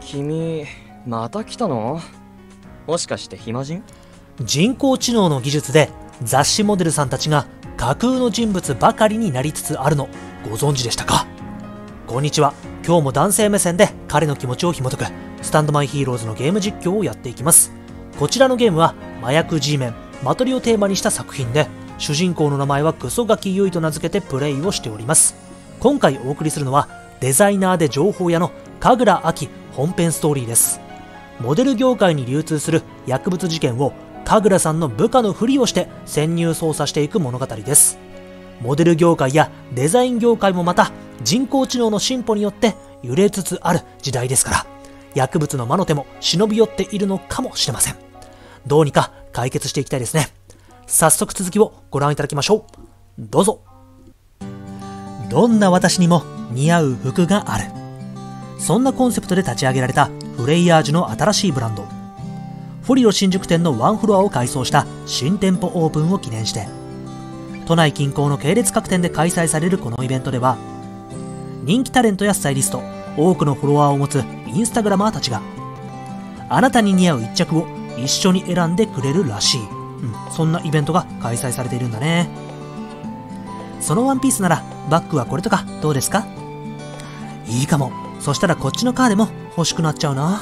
君、また来たの？もしかして暇人？ 人工知能の技術で雑誌モデルさんたちが架空の人物ばかりになりつつあるのご存知でしたか？こんにちは。今日も男性目線で彼の気持ちを紐解くスタンドマイヒーローズのゲーム実況をやっていきます。こちらのゲームは麻薬 G メンマトリをテーマにした作品で、主人公の名前はクソガキユイと名付けてプレイをしております。今回お送りするのはデザイナーで情報屋の神楽秋本編ストーリーです。モデル業界に流通する薬物事件を神楽さんの部下のふりをして潜入捜査していく物語です。モデル業界やデザイン業界もまた人工知能の進歩によって揺れつつある時代ですから、薬物の魔の手も忍び寄っているのかもしれません。どうにか解決していきたいですね。早速続きをご覧いただきましょう。どうぞ。どんな私にも似合う服がある。そんなコンセプトで立ち上げられたフレイヤージュの新しいブランド。フォリロ新宿店のワンフロアを改装した新店舗オープンを記念して、都内近郊の系列各店で開催されるこのイベントでは、人気タレントやスタイリスト、多くのフォロワーを持つインスタグラマーたちがあなたに似合う一着を一緒に選んでくれるらしい、そんなイベントが開催されているんだね。そのワンピースならバッグはこれとかどうですか？いいかも。そしたらこっちのカーデも欲しくなっちゃうな。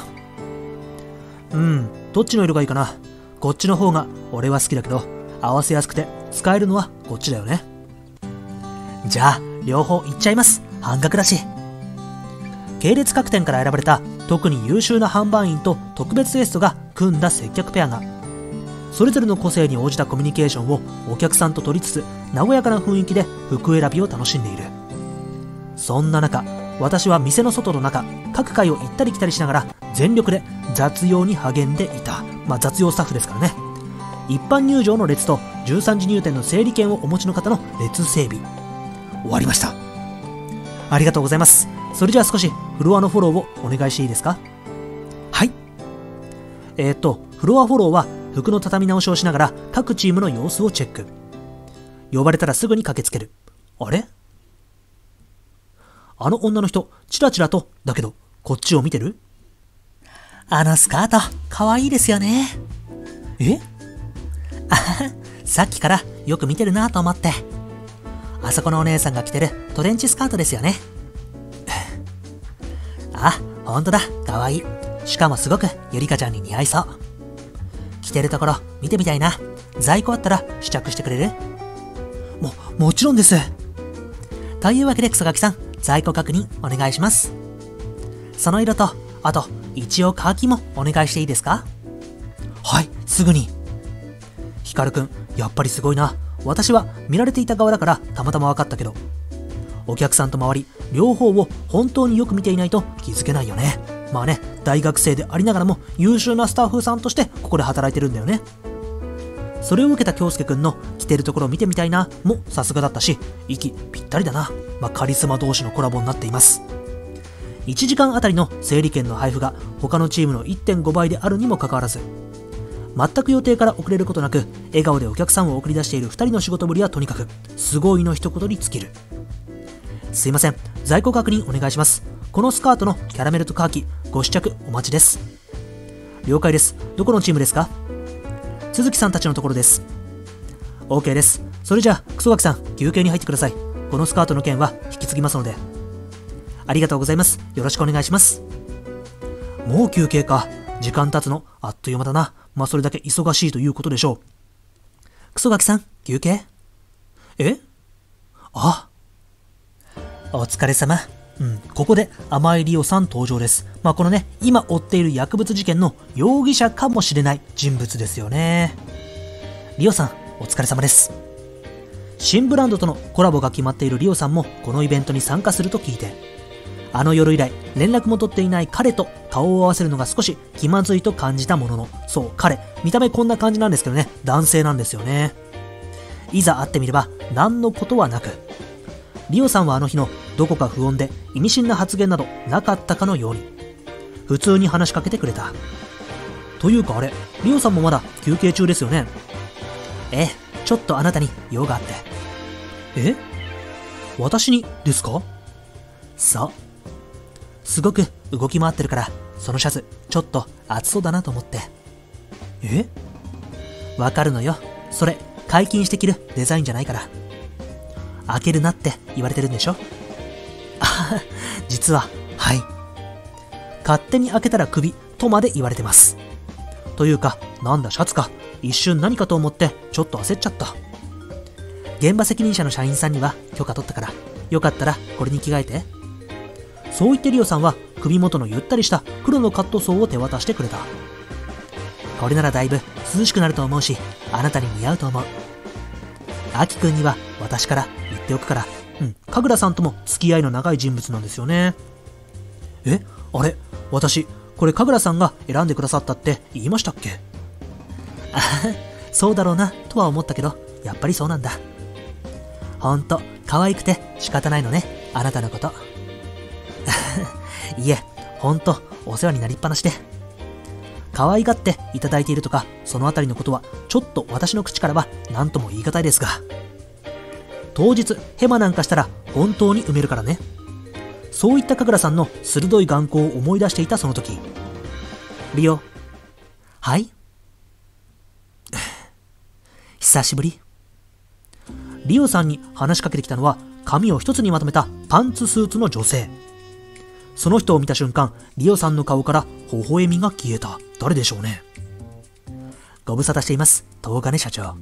どっちの色がいいかな。こっちの方が俺は好きだけど、合わせやすくて使えるのはこっちだよね。じゃあ両方いっちゃいます。半額だし。系列各店から選ばれた特に優秀な販売員と特別ゲストが組んだ接客ペアが、それぞれの個性に応じたコミュニケーションをお客さんと取りつつ、和やかな雰囲気で服選びを楽しんでいる。そんな中、私は店の外と中各階を行ったり来たりしながら全力で雑用に励んでいた。雑用スタッフですからね。一般入場の列と13時入店の整理券をお持ちの方の列整備終わりました。ありがとうございます。それじゃあ少しフロアのフォローをお願いしていいですか？はい。フロアフォローは服の畳み直しをしながら各チームの様子をチェック。呼ばれたらすぐに駆けつける。あれ？あの女の人、チラチラと、だけど、こっちを見てる？あのスカート、かわいいですよね。え？あはは、さっきからよく見てるなと思って。あそこのお姉さんが着てるトレンチスカートですよね。あ、ほんとだ、かわいい。しかもすごくゆりかちゃんに似合いそう。着てるところ見てみたいな。在庫あったら試着してくれる？もちろんです。というわけでクソガキさん、在庫確認お願いします。その色と、あと一応カーキもお願いしていいですか？はい、すぐに。ヒカルくん、やっぱりすごいな。私は見られていた側だからたまたま分かったけど、お客さんと周り両方を本当によく見ていないと気づけないよね。大学生でありながらも優秀なスタッフさんとしてここで働いてるんだよね。それを受けた京介くんの着てるところ見てみたいなもさすがだったし、息ぴったりだな。カリスマ同士のコラボになっています。1時間あたりの整理券の配布が他のチームの 1.5 倍であるにもかかわらず、全く予定から遅れることなく笑顔でお客さんを送り出している2人の仕事ぶりはとにかくすごいの一言に尽きる。すいません、在庫確認お願いします。このスカートのキャラメルとカーキご試着お待ちです。了解です。どこのチームですか？鈴木さんたちのところです。 OK です。それじゃあクソガキさん、休憩に入ってください。このスカートの件は引き継ぎますので。ありがとうございます。よろしくお願いします。もう休憩か。時間経つのあっという間だな。それだけ忙しいということでしょう。クソガキさん、休憩？あ、お疲れ様。ここで甘いリオさん登場です。このね、今追っている薬物事件の容疑者かもしれない人物ですよね。リオさん、お疲れ様です。新ブランドとのコラボが決まっているリオさんもこのイベントに参加すると聞いて、あの夜以来連絡も取っていない彼と顔を合わせるのが少し気まずいと感じたものの、そう彼、見た目こんな感じなんですけどね、男性なんですよね。いざ会ってみれば何のことはなく、リオさんはあの日のどこか不穏で意味深な発言などなかったかのように普通に話しかけてくれた。というかあれ、リオさんもまだ休憩中ですよね。ちょっとあなたに用があって。私にですか？そう。 すごく動き回ってるから、そのシャツちょっと暑そうだなと思って。え？わかるのよ。それ解禁して着るデザインじゃないから。開けるなって言われてるんでしょ？あ、実は、はい。勝手に開けたらクビとまで言われてます。というか、なんだシャツか。一瞬何かと思ってちょっと焦っちゃった。現場責任者の社員さんには許可取ったから、よかったらこれに着替えて。そう言ってリオさんは首元のゆったりした黒のカットソーを手渡してくれた。これならだいぶ涼しくなると思うし、あなたに似合うと思う。アキくんには私から言っておくから、神楽さんとも付き合いの長い人物なんですよね。あれ、私これ神楽さんが選んでくださったって言いましたっけ？あそうだろうなとは思ったけど、やっぱりそうなんだ。ほんと可愛くて仕方ないのね、あなたのこと。いえ、ほんとお世話になりっぱなしで。可愛がっていただいているとか、そのあたりのことはちょっと私の口からは何とも言い難いですが、当日ヘマなんかしたら本当に埋めるからね。そういった神楽さんの鋭い眼光を思い出していたその時、リオ。はい。久しぶり。リオさんに話しかけてきたのは、髪を一つにまとめたパンツスーツの女性。その人を見た瞬間、リオさんの顔から微笑みが消えた。誰でしょうね。ご無沙汰しています、東金社長。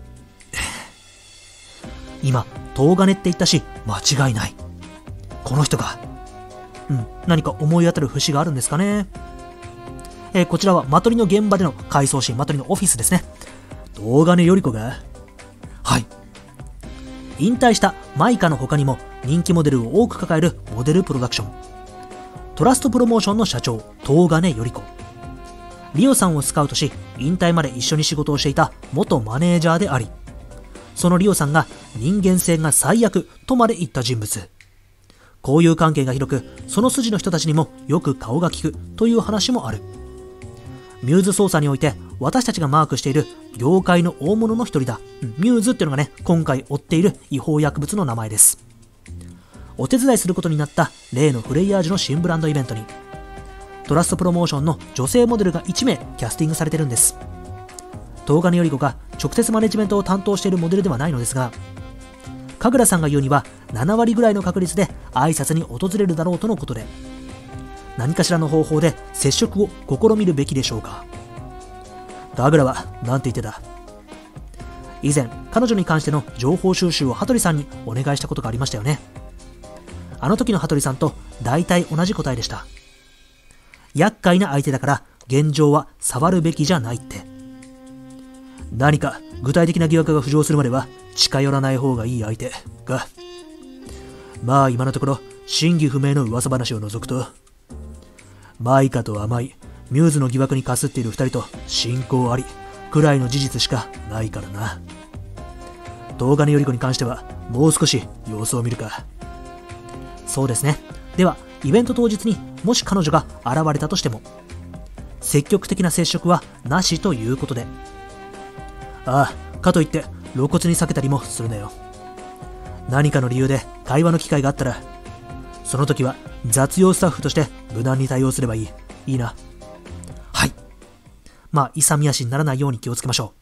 今、東金って言ったし、間違いない。この人が。何か思い当たる節があるんですかね。こちらはマトリの現場での回想シーン、マトリのオフィスですね。東金より子が。はい。引退したマイカの他にも人気モデルを多く抱えるモデルプロダクション。トラストプロモーションの社長、東金より子。リオさんをスカウトし、引退まで一緒に仕事をしていた元マネージャーであり、そのリオさんが人間性が最悪とまで言った人物。交友関係が広く、その筋の人たちにもよく顔が利くという話もある。ミューズ捜査において私たちがマークしている業界の大物の一人だ。ミューズっていうのがね、今回追っている違法薬物の名前です。お手伝いすることになった例のフレイヤージュの新ブランドイベントに、トラストプロモーションの女性モデルが1名キャスティングされてるんです。東金より子が直接マネジメントを担当しているモデルではないのですが、神楽さんが言うには7割ぐらいの確率で挨拶に訪れるだろうとのことで、何かしらの方法で接触を試みるべきでしょうか。神楽は何て言ってた？以前彼女に関しての情報収集を羽鳥さんにお願いしたことがありましたよね。あの時の羽鳥さんと大体同じ答えでした。厄介な相手だから現状は触るべきじゃないって。何か具体的な疑惑が浮上するまでは近寄らない方がいい相手が。まあ今のところ真偽不明の噂話を除くと、マイカと甘いミューズの疑惑にかすっている二人と親交ありくらいの事実しかないからな。東金より子に関してはもう少し様子を見るか。そうですね。ではイベント当日にもし彼女が現れたとしても、積極的な接触はなしということで。ああ、かといって露骨に避けたりもするなよ。何かの理由で会話の機会があったら、その時は雑用スタッフとして無難に対応すればいい。いいな。はい。まあ勇み足にならないように気をつけましょ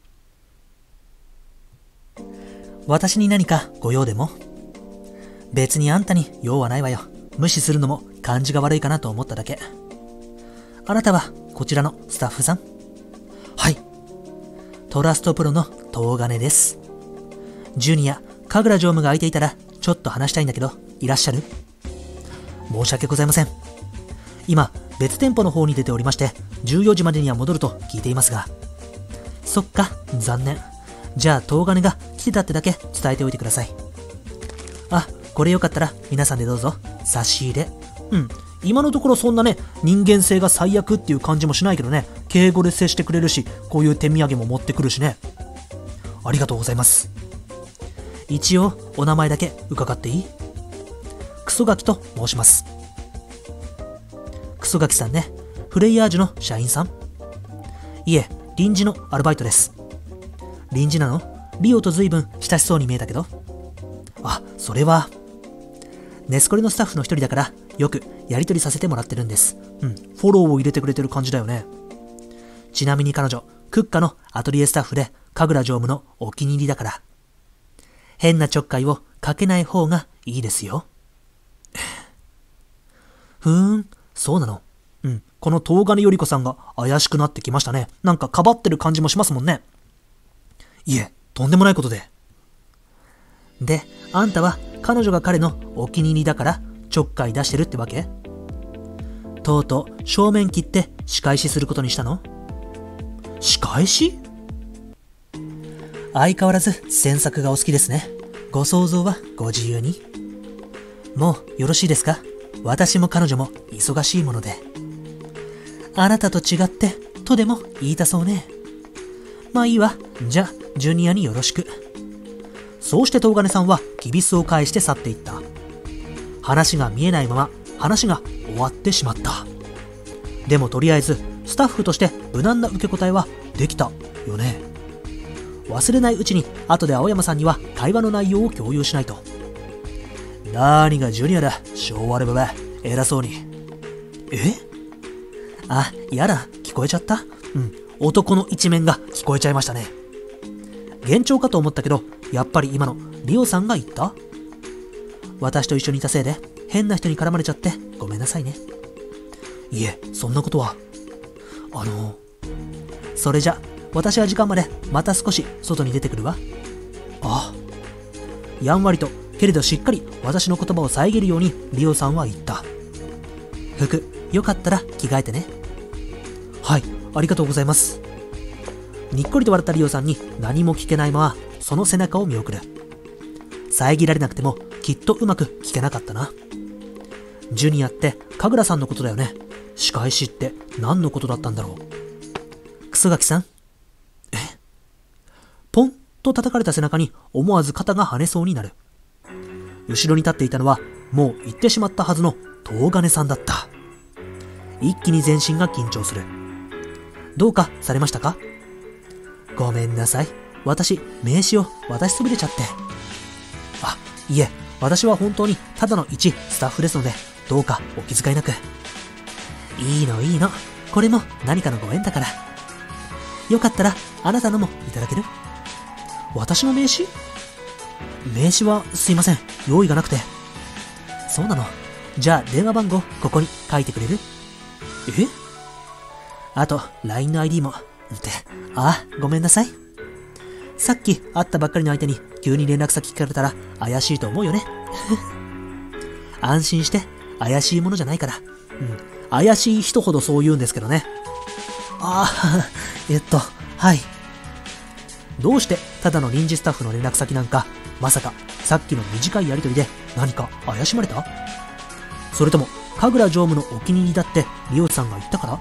う。私に何かご用でも？別にあんたに用はないわよ。無視するのも感じが悪いかなと思っただけ。あなたはこちらのスタッフさん？はい。トラストプロの東金です。ジュニア、神楽常務が空いていたらちょっと話したいんだけど、いらっしゃる？申し訳ございません。今、別店舗の方に出ておりまして、14時までには戻ると聞いていますが。そっか、残念。じゃあ東金が来てたってだけ伝えておいてください。あ、これよかったら皆さんでどうぞ。差し入れ。今のところそんなね、人間性が最悪っていう感じもしないけどね、敬語で接してくれるし、こういう手土産も持ってくるしね。ありがとうございます。一応お名前だけ伺っていい？クソガキと申します。クソガキさんね、フレイヤージュの社員さん？いえ、臨時のアルバイトです。臨時なの？リオと随分親しそうに見えたけど。あ、それはネスコレのスタッフの一人だからよくやり取りさせてもらってるんです。フォローを入れてくれてる感じだよね。ちなみに彼女、クッカのアトリエスタッフで神楽常務のお気に入りだから。変なちょっかいをかけない方がいいですよ。そうなの。この東金より子さんが怪しくなってきましたね。なんかかばってる感じもしますもんね。いえ、とんでもないことで。で、あんたは彼女が彼のお気に入りだからちょっかい出してるってわけ？とうとう正面切って仕返しすることにしたの？仕返し？相変わらず詮索がお好きですね。ご想像はご自由に。もうよろしいですか？私も彼女も忙しいもので。あなたと違ってとでも言いたそうね。まあいいわ。じゃあジュニアによろしく。そうして東金さんはきびすを返して去っていった。話が見えないまま話が終わってしまった。でもとりあえずスタッフとして無難な受け答えはできたよね。忘れないうちに後で青山さんには会話の内容を共有しないと。何がジュニアだ、昭和レベベ、偉そうに。あ、やだ、聞こえちゃった。男の一面が聞こえちゃいましたね。幻聴かと思ったけど、やっぱり今のリオさんが言った？私と一緒にいたせいで変な人に絡まれちゃってごめんなさいね。いえ、そんなことは。それじゃ私は時間までまた少し外に出てくるわ。やんわりとけれどしっかり私の言葉を遮るようにリオさんは言った。服よかったら着替えてね。はい、ありがとうございます。にっこりと笑ったリオさんに何も聞けないままその背中を見送る。遮られなくてもきっとうまく聞けなかったな。ジュニアって神楽さんのことだよね。仕返しって何のことだったんだろう。クソガキさん。ポンと叩かれた背中に思わず肩が跳ねそうになる。後ろに立っていたのはもう行ってしまったはずの東金さんだった。一気に全身が緊張する。どうかされましたか？ごめんなさい。私、名刺を渡しそびれちゃって。いえ、私は本当にただの一スタッフですので、どうかお気遣いなく。いいの。これも何かのご縁だから。よかったらあなたのもいただける？私の名刺？名刺はすいません。用意がなくて。そうなの。じゃあ電話番号ここに書いてくれる？あと LINE の ID も。ごめんなさい。さっき会ったばっかりの相手に急に連絡先聞かれたら怪しいと思うよね。安心して怪しいものじゃないから。怪しい人ほどそう言うんですけどね。はい。どうしてただの臨時スタッフの連絡先なんか、まさかさっきの短いやりとりで何か怪しまれた？それとも神楽常務のお気に入りだってリオさんが言ったから？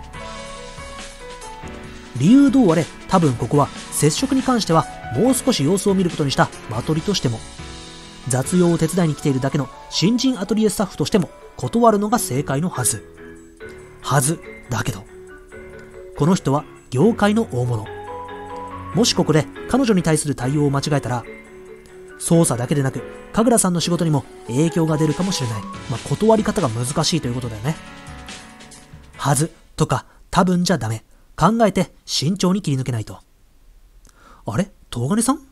理由どうあれ、多分ここは接触に関してはもう少し様子を見ることにしたマトリとしても、雑用を手伝いに来ているだけの新人アトリエスタッフとしても断るのが正解のはずだけど、この人は業界の大物。もしここで彼女に対する対応を間違えたら、捜査だけでなく神楽さんの仕事にも影響が出るかもしれない。断り方が難しいということだよね。はずとか多分じゃダメ。考えて慎重に切り抜けないと。あれ？東金さん？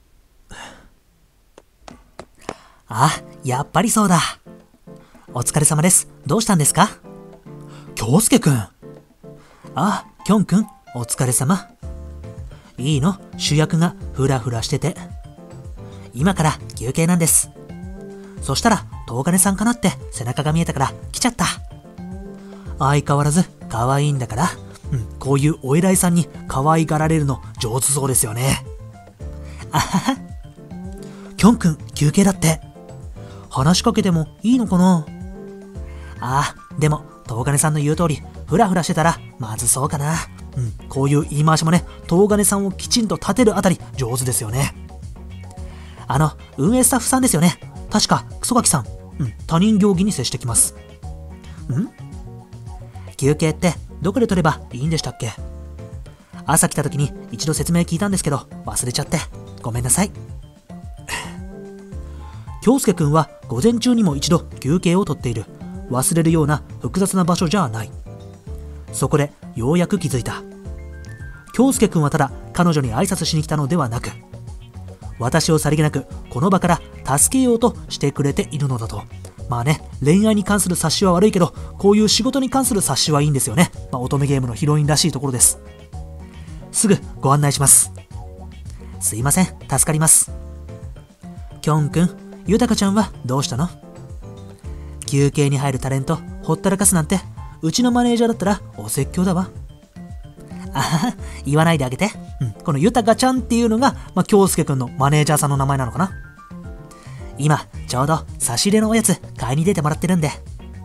やっぱりそうだ。お疲れ様です。どうしたんですか？京介くん。きょんくん、お疲れ様。いいの？主役がフラフラしてて。今から休憩なんです。そしたら東金さんかなって背中が見えたから来ちゃった。相変わらず可愛いんだから。こういうお偉いさんに可愛がられるの上手そうですよね。きょんくん休憩だって。話しかけてもいいのかな？でも東金さんの言う通りフラフラしてたらまずそうかな。こういう言い回しもね、東金さんをきちんと立てるあたり上手ですよね。運営スタッフさんですよね。確かクソガキさん。他人行儀に接してきます。休憩ってどこで取ればいいんでしたっけ？朝来た時に一度説明聞いたんですけど忘れちゃってごめんなさい。京介くんは午前中にも一度休憩を取っている。 忘れるような複雑な場所じゃない。そこでようやく気づいた。京介くんはただ彼女に挨拶しに来たのではなく、私をさりげなくこの場から助けようとしてくれているのだと。まあね、恋愛に関する察しは悪いけど、こういう仕事に関する察しはいいんですよね。乙女ゲームのヒロインらしいところです。すぐご案内します。すいません、助かります。きょんくん、ゆたかちゃんはどうしたの？休憩に入るタレントほったらかすなんて、うちのマネージャーだったらお説教だわ。あはは、言わないであげて。このゆたかちゃんっていうのが、京介くんのマネージャーさんの名前なのかな。今ちょうど差し入れのおやつ買いに出てもらってるんで。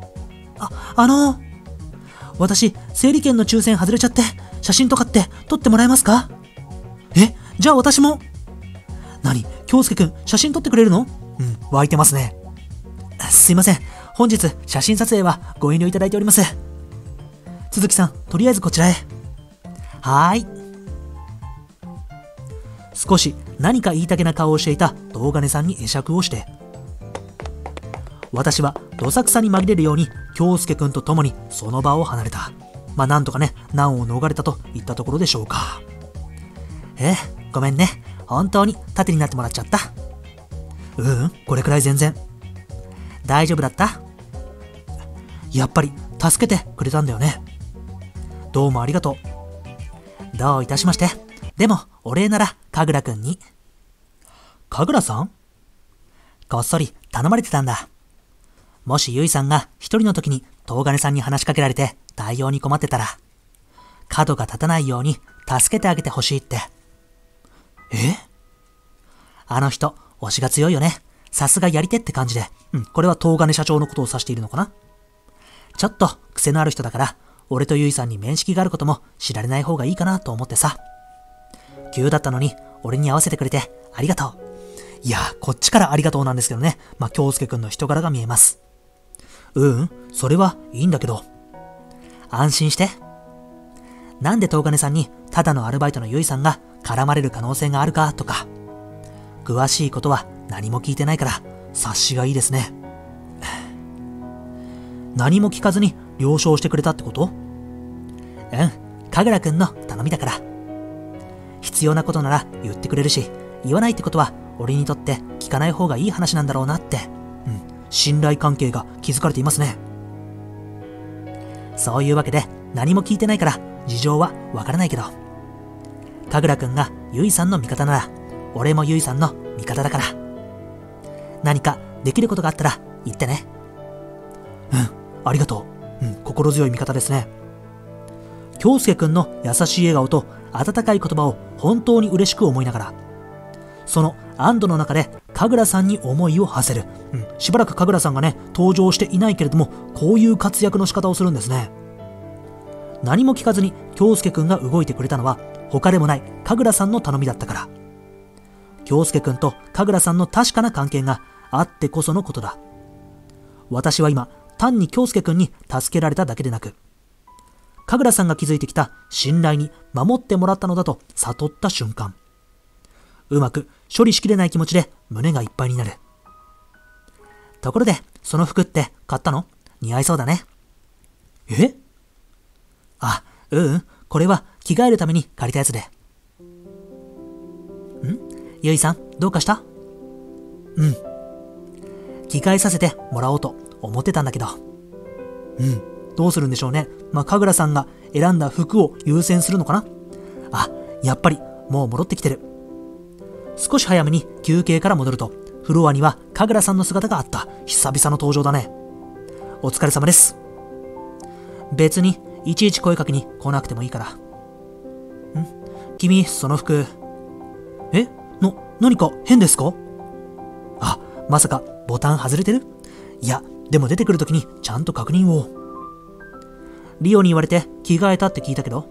私整理券の抽選外れちゃって、写真とかって撮ってもらえますか？じゃあ私も。何、京介くん写真撮ってくれるの？湧いてますね。すいません、本日写真撮影はご遠慮いただいております。鈴木さん、とりあえずこちらへ。はーい。少し何か言いたげな顔をしていた東金さんに会釈をして、私はどさくさに紛れるように京介くんと共にその場を離れた。なんとかね、難を逃れたといったところでしょうか。ごめんね、本当に盾になってもらっちゃった。これくらい全然。大丈夫だった？やっぱり助けてくれたんだよね。どうもありがとう。どういたしまして。でもお礼なら神楽くんに。神楽さん？こっそり頼まれてたんだ。もしゆいさんが一人の時に東金さんに話しかけられて対応に困ってたら、角が立たないように助けてあげてほしいって。あの人推しが強いよね。さすがやり手って感じで。これは東金社長のことを指しているのかな。ちょっと癖のある人だから、俺とゆいさんに面識があることも知られない方がいいかなと思ってさ。急だったのに俺に合わせてくれてありがとう。いや、こっちからありがとうなんですけどね。京介くんの人柄が見えます。それはいいんだけど。安心して。なんで東金さんにただのアルバイトのゆいさんが絡まれる可能性があるかとか、詳しいことは何も聞いてないから察しがいいですね。何も聞かずに了承してくれたってこと？神楽くんの頼みだから。必要なことなら言ってくれるし、言わないってことは俺にとって聞かない方がいい話なんだろうなって。信頼関係が築かれていますね。そういうわけで何も聞いてないから事情はわからないけど、神楽くんがゆいさんの味方なら俺もゆいさんの味方だから、何かできることがあったら言ってね。ありがとう。心強い味方ですね。京介くんの優しい笑顔と温かい言葉を本当に嬉しく思いながら、その安堵の中で神楽さんに思いを馳せる。しばらく神楽さんがね、登場していないけれども、こういう活躍の仕方をするんですね。何も聞かずに京介くんが動いてくれたのは他でもない神楽さんの頼みだったから。京介くんと神楽さんの確かな関係があってこそのことだ。私は今単に京介くんに助けられただけでなく、神楽さんが築いてきた信頼に守ってもらったのだと悟った瞬間、うまく処理しきれない気持ちで胸がいっぱいになる。ところでその服って買ったの？似合いそうだね。これは着替えるために借りたやつで。ゆいさん、どうかした？着替えさせてもらおうと思ってたんだけど。どうするんでしょうね。神楽さんが選んだ服を優先するのかな。やっぱりもう戻ってきてる。少し早めに休憩から戻ると、フロアには神楽さんの姿があった。久々の登場だね。お疲れ様です。別にいちいち声かけに来なくてもいいから。君、その服。何か変ですか？まさかボタン外れてる？いや、でも出てくるときにちゃんと確認を。リオに言われて着替えたって聞いたけど。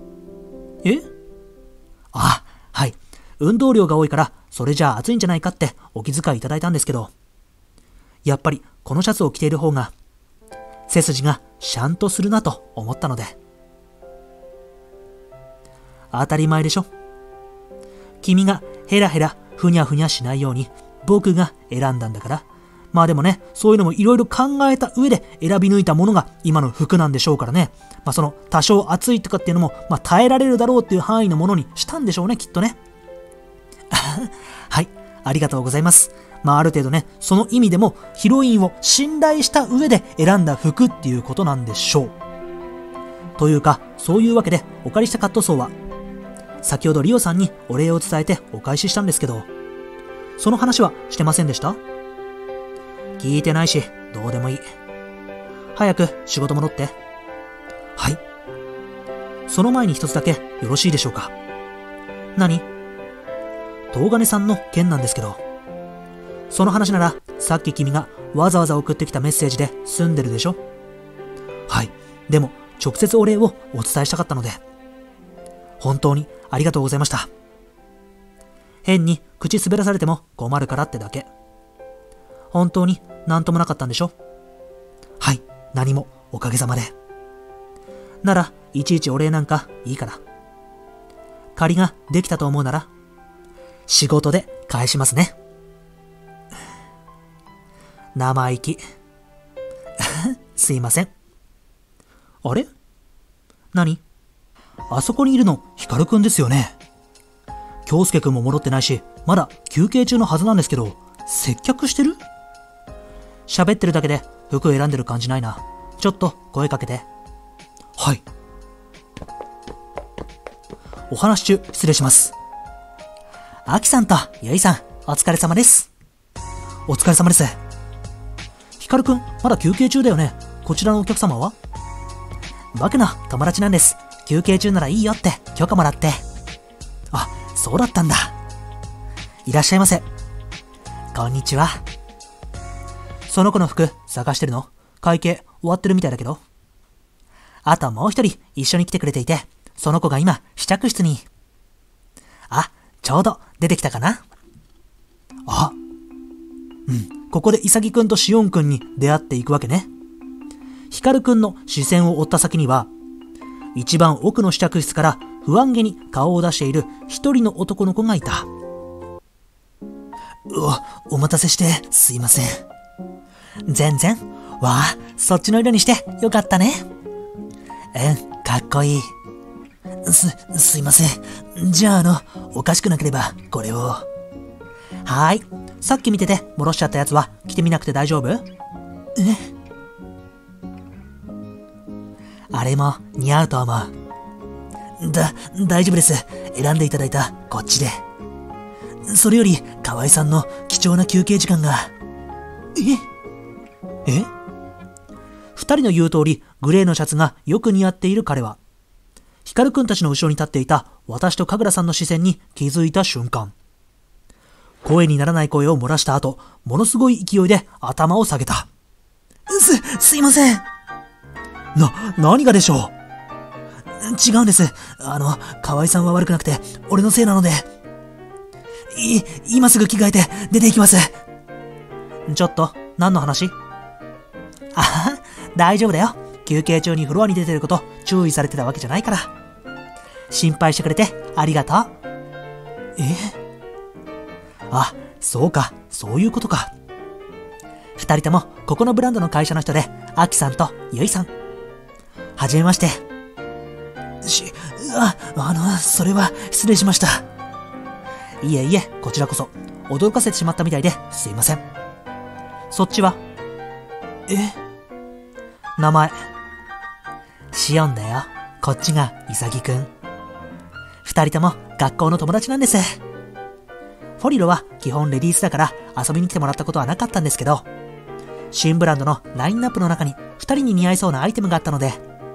はい。運動量が多いからそれじゃあ暑いんじゃないかってお気遣いいただいたんですけど、やっぱりこのシャツを着ている方が背筋がシャンとするなと思ったので。当たり前でしょ。君がヘラヘラふにゃふにゃしないように僕が選んだんだから、 まあでもね、そういうのもいろいろ考えた上で選び抜いたものが今の服なんでしょうからね。まあその多少暑いとかっていうのも、まあ耐えられるだろうっていう範囲のものにしたんでしょうね、きっとね。はい、ありがとうございます。まあある程度ね、その意味でもヒロインを信頼した上で選んだ服っていうことなんでしょう。というか、そういうわけでお借りしたカットソーは、先ほどリオさんにお礼を伝えてお返ししたんですけど、その話はしてませんでした？聞いてないし、どうでもいい。早く仕事戻って。はい。その前に一つだけよろしいでしょうか。何？東金さんの件なんですけど、その話ならさっき君がわざわざ送ってきたメッセージで済んでるでしょ？はい。でも直接お礼をお伝えしたかったので、本当にありがとうございました。変に口滑らされても困るからってだけ。本当になんともなかったんでしょ？はい、何もおかげさまで。ならいちいちお礼なんかいいから。借りができたと思うなら仕事で返しますね。生意気。すいません。あれ？何？あそこにいるのヒカルくんですよね。京介くんも戻ってないし、まだ休憩中のはずなんですけど、接客してる？喋ってるだけで服選んでる感じないな。ちょっと声かけて。はい。お話中失礼します。アキさんとユイさん、お疲れ様です。お疲れ様です。ヒカルくん、まだ休憩中だよね。こちらのお客様は？僕の友達なんです。休憩中ならいいよって許可もらって。あ、そうだったんだ。いらっしゃいませ。こんにちは。その子の服探してるの？会計終わってるみたいだけど。あともう一人一緒に来てくれていて、その子が今試着室に。あ、ちょうど出てきたかな。あ、ここでイサギくんとシオンくんに出会っていくわけね。ヒカルくんの視線を追った先には、一番奥の試着室から不安げに顔を出している一人の男の子がいた。お待たせしてすいません。全然。わあ、そっちの色にしてよかったね。かっこいい。すいません。じゃあおかしくなければこれを。はーい。さっき見てて戻しちゃったやつは着てみなくて大丈夫？あれも似合うと思う。大丈夫です。選んでいただいたこっちで。それより河合さんの貴重な休憩時間が。二人の言う通りグレーのシャツがよく似合っている彼は、ヒカルくんたちの後ろに立っていた私と神楽さんの視線に気づいた瞬間、声にならない声を漏らした後、ものすごい勢いで頭を下げた。すいません。何がでしょう？違うんです。河合さんは悪くなくて俺のせいなので。今すぐ着替えて出て行きます。ちょっと何の話？大丈夫だよ。休憩中にフロアに出てること注意されてたわけじゃないから。心配してくれてありがとう。あ、そうか、そういうことか。二人ともここのブランドの会社の人で、アキさんとユイさん。はじめまして。それは失礼しました。いえいえ、こちらこそ驚かせてしまったみたいですいません。そっちは？名前シオンだよ。こっちがイサギくん。二人とも学校の友達なんです。フォリロは基本レディースだから遊びに来てもらったことはなかったんですけど、新ブランドのラインナップの中に二人に似合いそうなアイテムがあったので。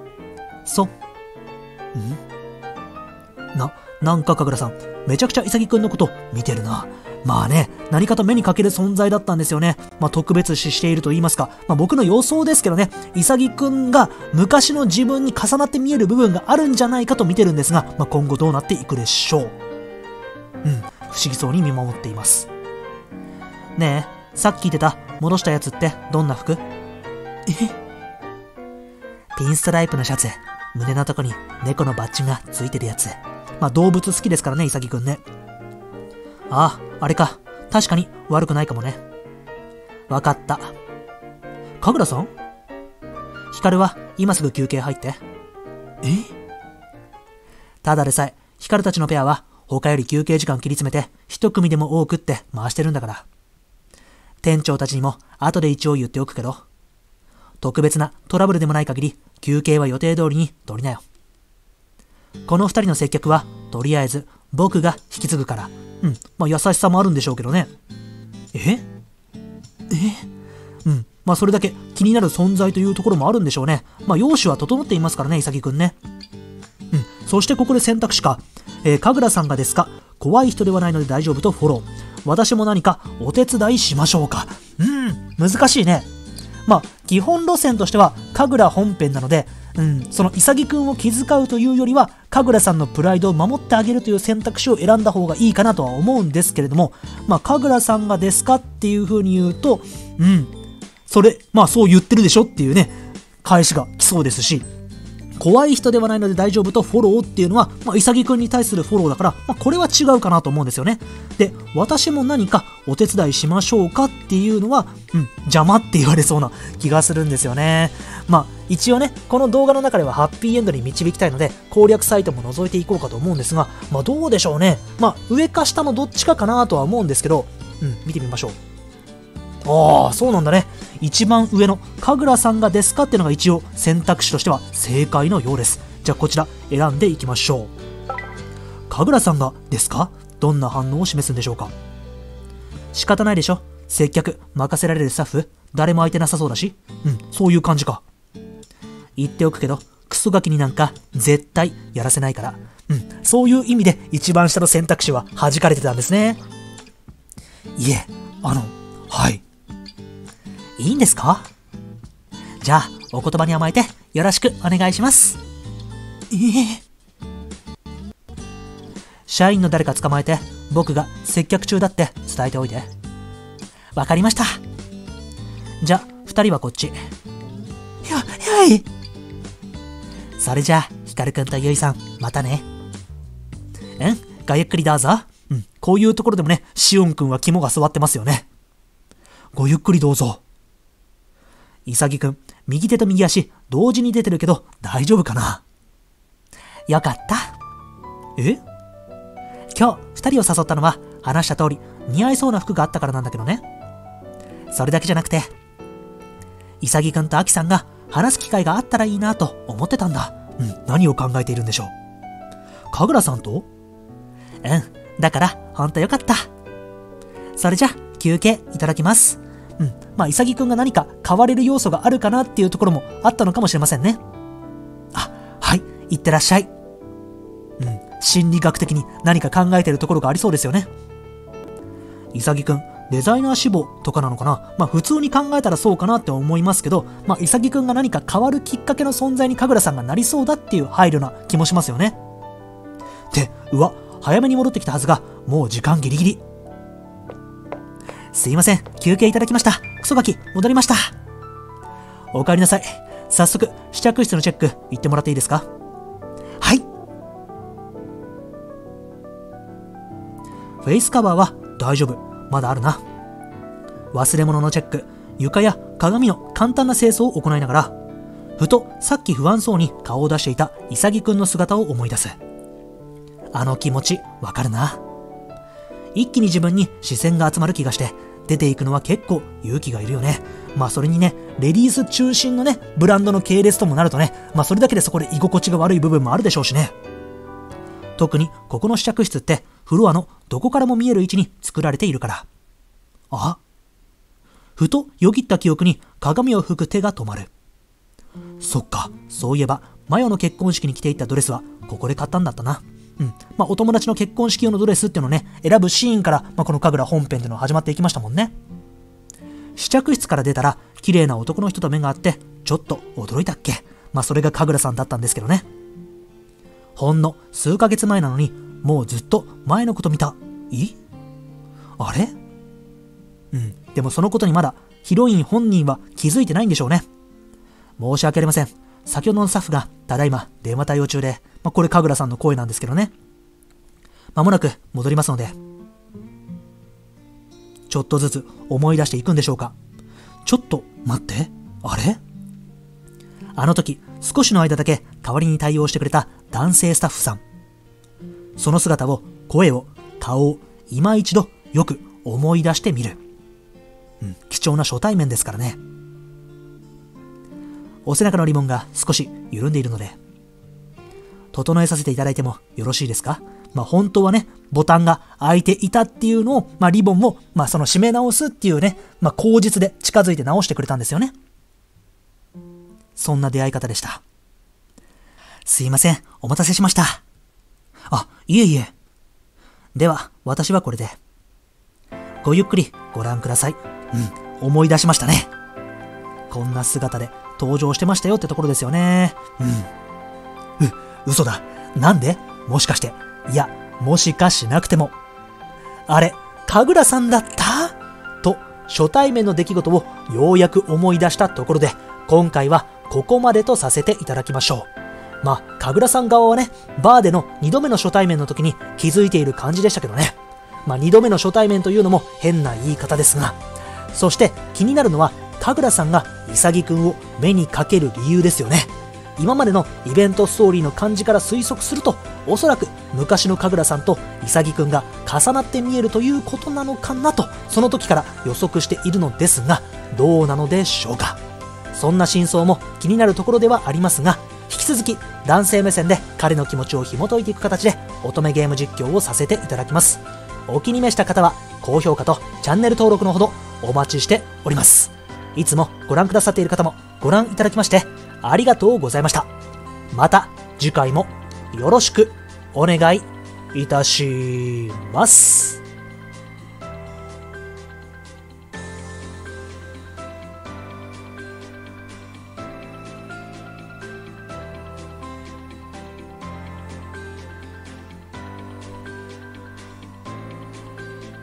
なんか神楽さん、めちゃくちゃイサギくんのこと見てるな。まあね、何かと目にかける存在だったんですよね。特別視していると言いますか、僕の予想ですけどね、イサギくんが昔の自分に重なって見える部分があるんじゃないかと見てるんですが、今後どうなっていくでしょう。不思議そうに見守っています。ねえ、さっき言ってた戻したやつってどんな服？ピンストライプのシャツ、胸のとこに猫のバッジがついてるやつ。動物好きですからね、イサギくんね。あれか。確かに悪くないかもね。 わかった。神楽さん？光は今すぐ休憩入って。ただでさえ、光たちのペアは他より休憩時間切り詰めて一組でも多くって回してるんだから。店長たちにも後で一応言っておくけど、特別なトラブルでもない限り休憩は予定通りに取りなよ。この二人の接客はとりあえず僕が引き継ぐから。優しさもあるんでしょうけどね。それだけ気になる存在というところもあるんでしょうね。容姿は整っていますからね、潔くんね。そしてここで選択肢か。神楽さんがですか、怖い人ではないので大丈夫とフォロー。私も何かお手伝いしましょうか。難しいね。基本路線としては神楽本編なので、その潔くんを気遣うというよりは神楽さんのプライドを守ってあげるという選択肢を選んだ方がいいかなとは思うんですけれども、神楽さんがですかっていう風に言うと、そう言ってるでしょっていうね、返しが来そうですし、怖い人ではないので大丈夫とフォローっていうのは、潔くんに対するフォローだから、これは違うかなと思うんですよね。で、私も何かお手伝いしましょうかっていうのは、邪魔って言われそうな気がするんですよね。一応ね、この動画の中ではハッピーエンドに導きたいので、攻略サイトも覗いていこうかと思うんですが、どうでしょうね。上か下のどっちかかなとは思うんですけど、見てみましょう。そうなんだね。一番上の神楽さんがですかっていうのが一応選択肢としては正解のようです。じゃあこちら選んでいきましょう。神楽さんがですか？どんな反応を示すんでしょうか。仕方ないでしょ。接客任せられるスタッフ誰も空いてなさそうだし、そういう感じか。言っておくけどクソガキになんか絶対やらせないから、そういう意味で一番下の選択肢は弾かれてたんですね。はい。いいんですか？じゃあお言葉に甘えてよろしくお願いします。社員の誰か捕まえて僕が接客中だって伝えておいて。わかりました。じゃあ二人はこっち。はい。それじゃあ光くんとゆいさんまたね。ごゆっくりどうぞ。こういうところでもね、しおんくんは肝が据わってますよね。ごゆっくりどうぞ。潔くん、右手と右足同時に出てるけど大丈夫かな。よかった。今日二人を誘ったのは話した通り似合いそうな服があったからなんだけどね。それだけじゃなくて、潔くんとあきさんが話す機会があったらいいなと思ってたんだ。何を考えているんでしょう。神楽さんと？だからほんとよかった。それじゃ休憩いただきます。潔くんが何か変われる要素があるかなっていうところもあったのかもしれませんね。はい、いってらっしゃい。心理学的に何か考えてるところがありそうですよね。潔くん、デザイナー志望とかなのかな。普通に考えたらそうかなって思いますけど、潔くんが何か変わるきっかけの存在に神楽さんがなりそうだっていう配慮な気もしますよね。で、早めに戻ってきたはずが、もう時間ギリギリ。すいません、休憩いただきました。クソガキ、戻りました。お帰りなさい。早速、試着室のチェック行ってもらっていいですか？はい。フェイスカバーは大丈夫。まだあるな。忘れ物のチェック、床や鏡の簡単な清掃を行いながら、ふとさっき不安そうに顔を出していた潔くんの姿を思い出す。あの気持ちわかるな。一気に自分に視線が集まる気がして、出ていくのは結構勇気がいるよね。それにね、レディース中心のね、ブランドの系列ともなるとね、それだけでそこで居心地が悪い部分もあるでしょうしね。特にここの試着室ってフロアのどこからも見える位置に作られているから。ふとよぎった記憶に鏡を拭く手が止まる。そっか、そういえばマヨの結婚式に着ていったドレスはここで買ったんだったな。お友達の結婚式用のドレスっていうのをね、選ぶシーンから、この神楽本編っていうのは始まっていきましたもんね。試着室から出たら綺麗な男の人と目が合ってちょっと驚いたっけ。それが神楽さんだったんですけどね。ほんの数ヶ月前なのにもうずっと前のこと見た。あれ？でもそのことにまだヒロイン本人は気づいてないんでしょうね。申し訳ありません。先ほどのスタッフがただいま電話対応中で、これ神楽さんの声なんですけどね。まもなく戻りますので。ちょっとずつ思い出していくんでしょうか。 ちょっと待って、あれ？あの時、少しの間だけ代わりに対応してくれた男性スタッフさん。その姿を、声を、顔を、今一度よく思い出してみる。貴重な初対面ですからね。お背中のリボンが少し緩んでいるので、整えさせていただいてもよろしいですか？本当はね、ボタンが開いていたっていうのを、リボンも、その締め直すっていうね、口実で近づいて直してくれたんですよね。そんな出会い方でした。すいません、お待たせしました。いえいえ。では、私はこれで。ごゆっくりご覧ください。思い出しましたね。こんな姿で登場してましたよってところですよね。嘘だ。なんで？もしかして。いや、もしかしなくても。あれ、神楽さんだったと、初対面の出来事をようやく思い出したところで、今回はここまでとさせていただきましょう。神楽さん側はね、バーでの2度目の初対面の時に気づいている感じでしたけどね。2度目の初対面というのも変な言い方ですが、そして気になるのは、神楽さんが潔くんを目にかける理由ですよね。今までのイベントストーリーの感じから推測すると、おそらく昔の神楽さんと潔くんが重なって見えるということなのかなと、その時から予測しているのですが、どうなのでしょうか。そんな真相も気になるところではありますが、引き続き男性目線で彼の気持ちを紐解いていく形で乙女ゲーム実況をさせていただきます。お気に召した方は高評価とチャンネル登録のほどお待ちしております。いつもご覧くださっている方もご覧いただきましてありがとうございました。また次回もよろしくお願いいたします。